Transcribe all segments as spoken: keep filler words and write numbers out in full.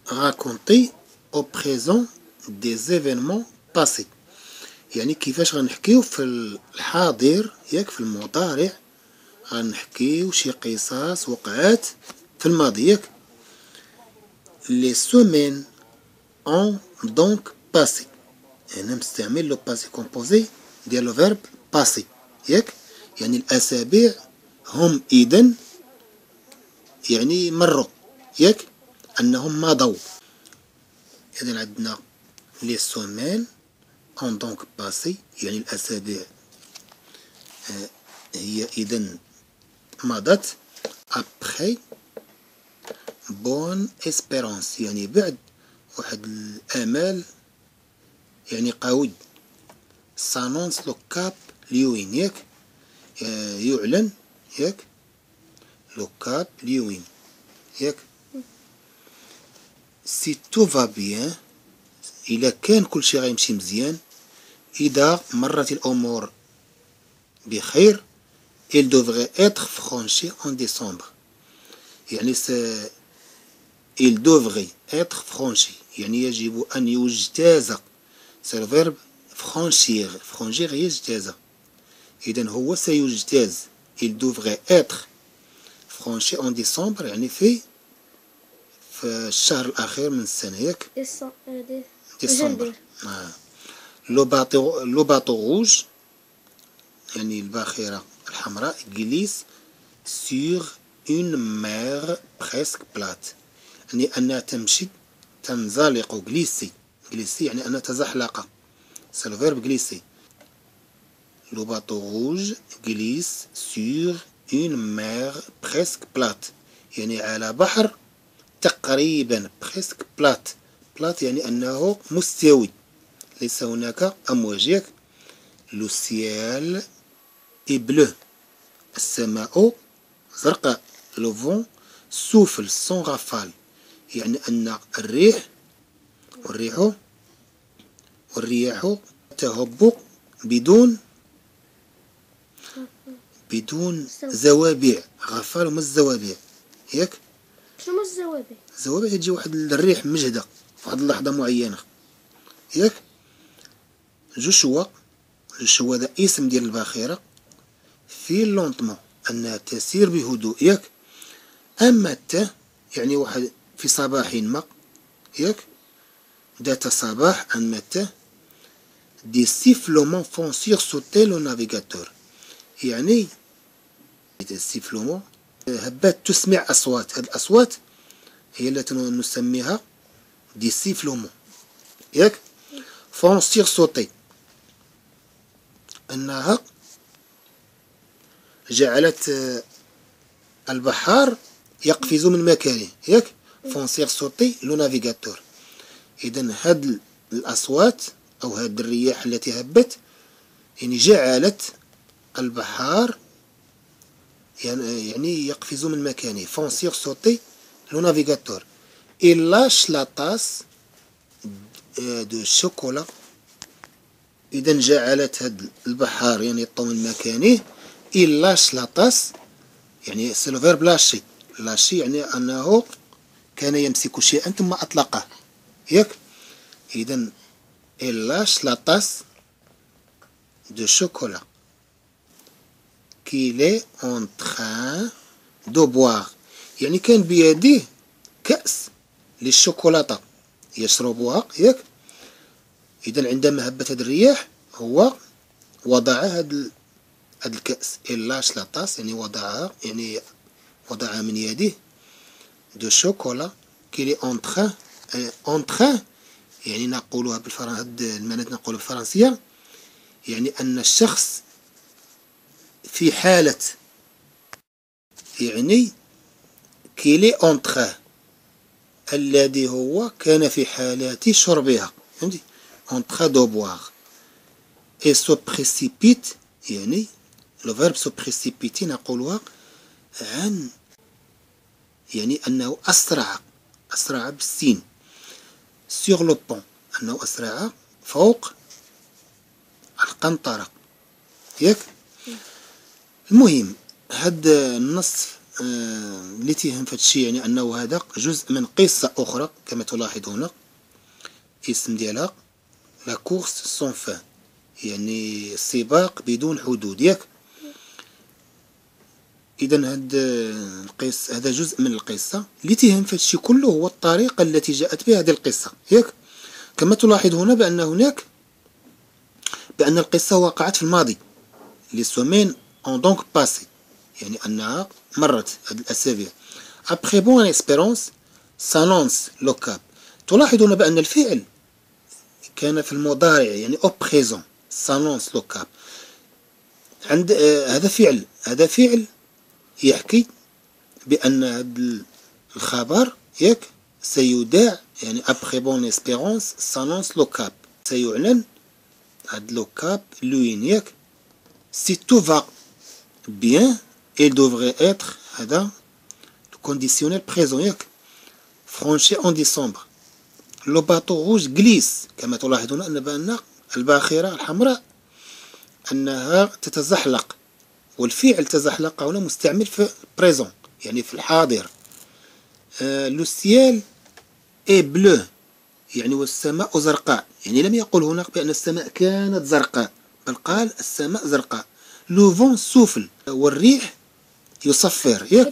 raconter au présent des événements passés. يعني كيفاش غنحكيو في الحاضر ياك في المضارع غنحكيو شي قصص وقعات في الماضي ياك. les semaines ont donc passé. هنا مستعمل لو باسي كومبوزي ديال لو فيرب باسي ياك، يعني الأسابيع هم إذن يعني مروا ياك، أنهم مضوا. إذن عندنا les semaines ont donc passé يعني الأسابيع هي إذن مضت. après bonne espérance يعني بعد واحد الآمال يعني قوي. s'annonce le cap ليوين ياك، يعلن ياك لو كاب ليوين ياك. si tout va bien إلا كان كل شيء غيمشي مزيان، إذا مرت الأمور بخير il devrait être franchi en décembre يعني س il devrait être franchi يعني يجب أن يجتاز. c'est le verbe franchir. franchir هي اجتاز، إذن هو سيجتاز. il devrait être franchi en décembre يعني في في الشهر الأخير من السنة ياك. ديسمبر. آه. لو باطو لو باطو روج يعني الباخرة الحمراء جليس سور اون مير بريسك بلات يعني أنها تمشي تنزلق. جليسي جليسي يعني أنها تزحلق. سي لو فيرب جليسي. لو باطو روج جليس سور اون مير بريسك بلات يعني على بحر تقريبا بريسك بلات. بلات يعني أنه مستوي ليس هناك أمواج ياك. لو سيال اي بلو السماء زرقاء. لو فون سوفل سون غافال يعني أن الريح والريح والرياح تهب بدون بدون زوابع. غفال هما الزوابع ياك. شنو الزوابع؟ الزوابع تجي واحد الريح مجهدة في واحد اللحظة معينة ياك. جوشوا جوشوا هذا اسم ديال الباخرة في لونطمون أنها تسير بهدوء ياك. أما تا يعني واحد في صباح ما ياك ذات صباح. أما تا دي سيفلومون فون سيغسوتي لو نافيغاتور يعني السيفلومون هبات تسمع أصوات. هذه الأصوات هي التي نسميها دي سيفلومون ياك. فون سيغسوتي أنها جعلت البحار يقفز من مكانه ياك. فون سيغسوتي لو نافيغاتور. إذن هاد الأصوات أو هاد الرياح التي هبت يعني جعلت البحار يعني, يعني يقفز من مكانه. فون سيغسوتي لو نافيغاتور. il lâche la tasse de chocolat. إذن جعلت هاد البحار يعني يطوي من مكانه. il lâche la tasse يعني سي لو فيرب لاشي. لاشي يعني أنه كان يمسك شيئا ثم أطلقه ياك. إذن il lâche la tasse de chocolat qu'il est en train de boire يعني كان بيده كأس للشوكولاتة يشربها ياك. إذن عندما هبت هذه الرياح هو وضع هذا هذا الكأس. il lâche la tasse يعني وضعها يعني وضعها من يده. de chocolat qu'il est en train en train يعني نقولها بالفرنسية. هاد المعنى نقولها بالفرنسية يعني أن الشخص في حالة يعني كيلي أونتخاه الذي هو كان في حالة شربها فهمتي. أونتخا دو بواغ. إي سو بريسيبيت يعني لو فيرب سو بريسيبيتي نقولها عن يعني أنه أسرع. أسرع بالسين. سيغ لو بون أنه أسرع فوق القنطرة ياك. المهم هاد النص اللي تيهم في هادشي يعني أنه هذا جزء من قصة أخرى كما تلاحظ هنا، اسم ديالها لا كورس سون فان، يعني السباق بدون حدود ياك. إذا هاد القصة هذا جزء من القصة اللي تيهم في هادشي كله هو الطريقة التي جاءت بها هذه القصة ياك. كما تلاحظ هنا بأن هناك بأن القصة وقعت في الماضي، لي سومين اون دونك باسي، يعني أنها مرت هاد الأسابيع. أبخي بون إسبيرونس سانونس لو كاب. تلاحظ هنا بأن الفعل كان في المضارع يعني أو بريزون سانونس لو كاب. عند آه هذا فعل هذا فعل يحكي بأن هذا الخبر ياك سيذاع، يعني أبخي بون إسبيرونس سانونس لو كاب، سيعلن هاد لو كاب لوين ياك. سي تو فا بيان il devrait être هذا conditionnel présent ياك franchi en décembre. لو باطو روج غليس. كما تلاحظون أن بأن الباخرة الحمراء أنها تتزحلق، والفعل تزحلق هنا مستعمل في بريزون يعني في الحاضر. لو سيال اي بلو، يعني والسماء زرقاء، يعني لم يقل هنا بأن السماء كانت زرقاء، بل قال السماء زرقاء. لو فون سوفل، والريح يصفر ياك.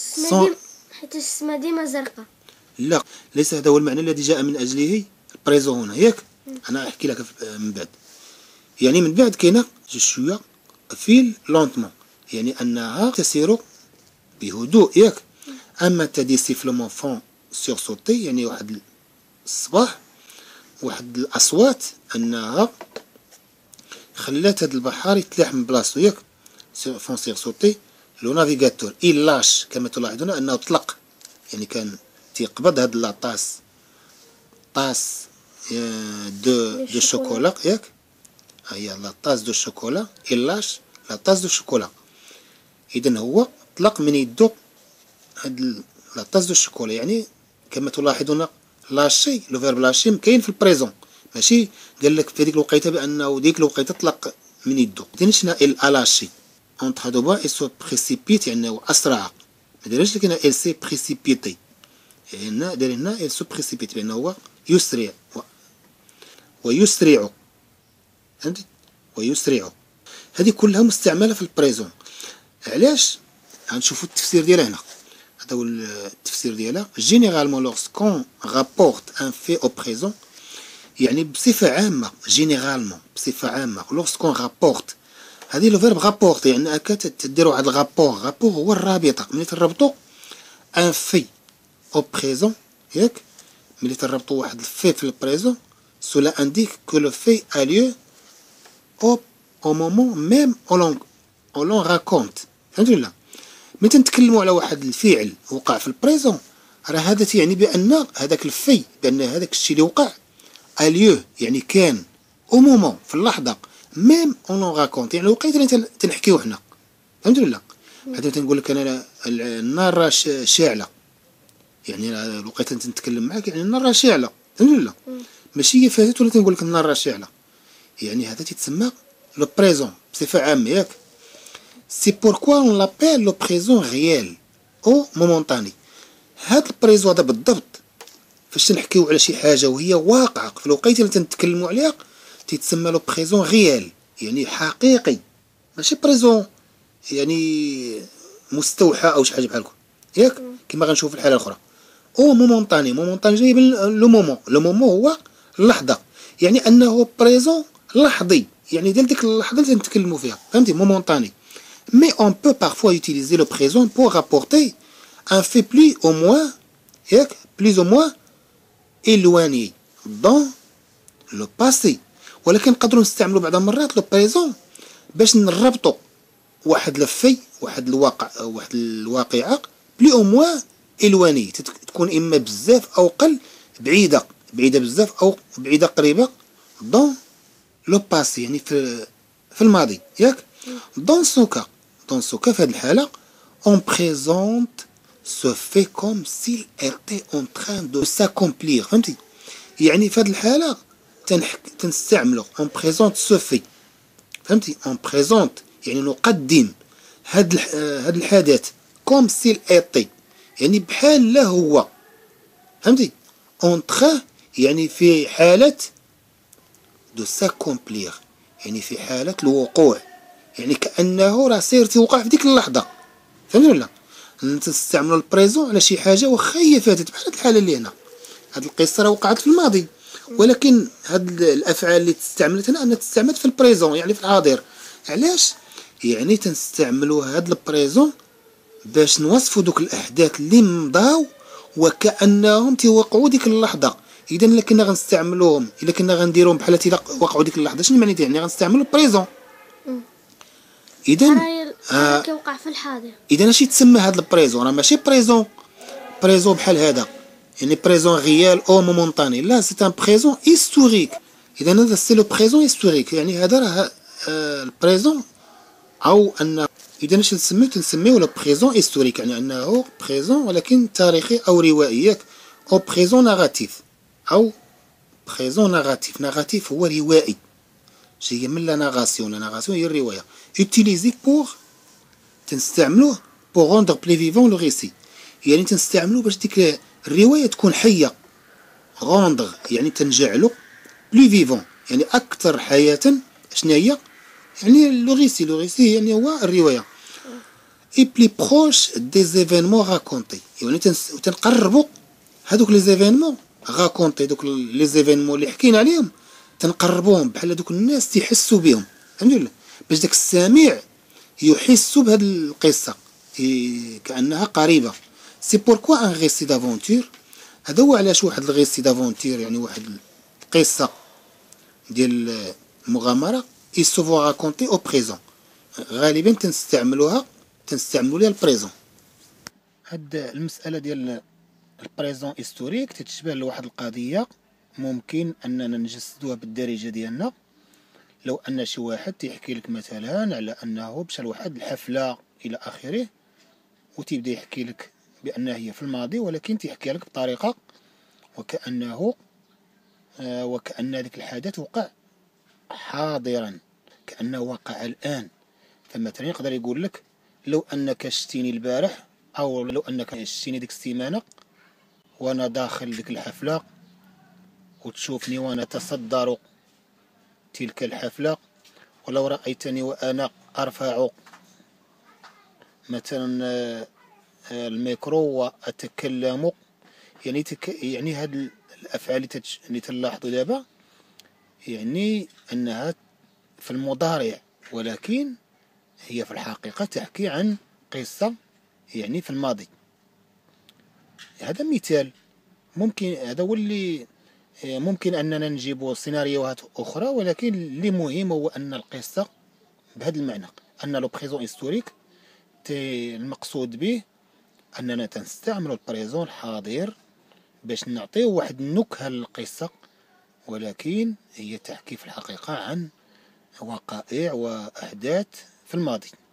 حيت السما ديما زرقاء. لا، ليس هذا هو المعنى الذي جاء من أجله البريزون هنا ياك. أنا أحكي لك من بعد. يعني من بعد كاينة شوية فيل لونتمون، يعني أنها تسير بهدوء ياك. أما تدي سيفلمون فون سور سوتي، يعني واحد الصباح واحد الأصوات أنها خلات هاد البحر يتلاح من بلاصتو ياك. فون سور سوتي لو نافيغاتور إل لاش، كما تلاحظون أنه طلق، يعني كان تيقبض هاد لاطاس طاس دو دو شوكولا ياك. هي لاطاس دو شوكولا إل لاش لاطاس دو شوكولا. إذن هو طلق من يدو هاد لاطاس دو شوكولا، يعني كما تلاحظون لاشي لو فيرب لاشي كاين في البريزون، ماشي قال لك في هذيك الوقيته بأنه ديك الوقيته طلق من يدو. إذن شنا إل ألاشي entre deux bas et se précipite، يعني أسرع. ما دارش لك هنا il s'est précipité، هنا دار هنا il se précipite بأنه هو يسرع ويسرع، فهمتي؟ ويسرع. هذه كلها مستعملة في البريزون. علاش؟ غنشوفو التفسير ديالها هنا. هذا هو التفسير ديالها. généralement lorsqu'on rapporte un fait au présent، يعني بصفة عامة généralement بصفة عامة lorsqu'on rapporte، هذه لو فيرب غابورت، يعني انك تدير واحد الغابور. غابور هو الرابطه، ملي تربطو ان في او بريزون ياك، ملي تربطو واحد الفي في البريزون سولا انديك كو لو في ا ليو او او مومون ميم او لون او لون راكونت. فهمتوا ولا؟ ملي تنتكلموا على واحد الفعل وقع في البريزون، راه هذا تيعني بان هذاك الفي، بان هذاك الشيء اللي وقع ا ليو يعني كان او مومون في اللحظه ميم اون لون راكونت، يعني الوقيته اللي تنحكيو حنا. فهمت ولا؟ حتى تنقول لك انا النار راه شاعله، يعني الوقيته اللي تنتكلم معاك يعني النار راه شاعله. فهمت ولا؟ ماشي هي فاتت ولا تنقول لك النار راه شاعله، يعني هذا تيتسمى لو بريزون بصفه عامه ياك. سي بوركوا اون لابيل لو بريزون ريال او مومونتاني. هاد البريزون هذا بالضبط فاش تنحكيو على شي حاجه وهي واقعه في الوقيته اللي تنتكلموا عليها تيتسمى لو بريزون ريال، يعني حقيقي، ماشي بريزون يعني مستوحى او شي حاجه بحال هكا ياك، كما غنشوف في الحاله الاخرى. او مومونطاني، مومونطاني جاي من لو مومون، لو مومون هو اللحظه، يعني انه بريزون لحظي، يعني ديال ديك اللحظه اللي تنتكلموا فيها. فهمتي؟ مومونطاني. مي اون بو بارفوا يوتيليزي لو بريزون بور رابورتي ان في بلي او موان ياك، بليز او موان éloigné dans لو باسي. ولكن نقدروا نستعملوا بعض المرات لو بريزون باش نربطوا واحد لفي واحد الواقع واحد الواقعه بلي او موان إلواني، تكون اما بزاف او قل، بعيده بعيده بزاف او بعيده قريبه، دون لو باسي يعني في في الماضي ياك. دون سوكا دون سوكا في هذه الحاله اون بريزونت سو في كوم سيل ايتي اون تران دو ساكومبلير. فهمتي؟ يعني في هذه الحاله تنحك تنستعملو اون بريزونت سو في. فهمتي؟ اون بريزونت يعني نقدم هاد هاد الحدث كوم سيل ايتي، يعني بحال لا هو، فهمتي؟ اونتخ يعني في حالة دو ساكومبليغ، يعني في حالة الوقوع، يعني كأنه راه سير توقع في ديك اللحظة، فهمتي ولا؟ تستعملوا البريزون على شي حاجة واخا هي فاتت، بحال هاد الحالة اللي هنا، هاد القصة راه وقعت في الماضي، ولكن هاد الأفعال اللي تستعملت هنا أنها تستعمل في البريزون، يعني في الحاضر. علاش؟ يعني تنستعملوا هاد البريزون باش نوصفوا دوك الأحداث اللي مضاو وكأنهم تيوقعوا ديك اللحظة. إذا إلا كنا غنستعملوهم، إلا كنا غنديروهم بحال تيلا وقعوا ديك اللحظة، شنو معناتها؟ يعني غنستعملوا البريزون. إذا بحال بحال كيوقع في الحاضر. إذا اش يتسمى هاد البريزون؟ راه ماشي بريزون بريزون بحال هذا، يعني بريزون ريال او مومونطاني، لا سي ان بريزون هيستوريك. اذا هذا سي لو بريزون هيستوريك، يعني هذا راه البريزون او ان اذا اش نسميو؟ تنسميو لو بريزون هيستوريك، يعني انه بريزون ولكن تاريخي او روائي، ياك؟ او بريزون ناراتيف، او بريزون ناراتيف. ناراتيف هو روائي، شي من لا ناراسيون، لا ناراسيون هي الروايه. يوتيليزي بور، تنستعملوه بور روندر بلي فيفون لو ريسي، يعني تنستعملوه باش ديك الروايه تكون حيه. روندر يعني تنجعلو بلي فيفون، يعني اكثر حياه. شنو هي؟ يعني لو ريسي، لو ريسي يعني هو الروايه. اي بلي بروش دي زيفينمون راكونتي، يعني تنقربوا هذوك لي زيفينمون راكونتي، دوك لي زيفينمون اللي حكينا عليهم تنقربوهم بحال دوك الناس تيحسوا بهم، فهمتي؟ باش داك السامع يحس بهاد القصه كانها قريبه. سي بوركوا ان ريسي دافونتور، هذا هو علاش واحد الغيسي دافونتور، يعني واحد القصه ديال المغامره، اي سوفو راكونتي او بريزون، غالبا تنستعملوها تنستعملوا ليها البريزون. هاد المساله ديال البريزون هيستوريك تتشبه لواحد القضيه ممكن اننا نجسدوها بالدارجه ديالنا. لو ان شي واحد تيحكي لك مثلا على انه مشى لواحد الحفله الى اخره، وتيبدا يحكي لك بانها هي في الماضي، ولكن تيحكي لك بطريقه وكانه آه وكان ذلك الحدث وقع حاضرا، كانه وقع الان. فمثلا يقدر يقول لك لو انك شتيني البارح، او لو انك شتيني ديك السيمانه وانا داخل ديك الحفله، وتشوفني وانا اتصدر تلك الحفله، ولو رايتني وانا ارفع مثلا الميكرو واتكلم، يعني تك يعني هاد الافعال اللي, تتش... اللي تلاحظوا دابا يعني انها في المضارع، ولكن هي في الحقيقه تحكي عن قصه يعني في الماضي. هذا مثال، ممكن هذا هو اللي ممكن اننا نجيبوا سيناريوهات اخرى، ولكن اللي مهم هو ان القصه بهذا المعنى، ان لو بريزون هيستوريك المقصود به اننا تنستعمل البريزون الحاضر باش نعطيو واحد النكهه للقصه، ولكن هي تحكي في الحقيقه عن وقائع واحداث في الماضي.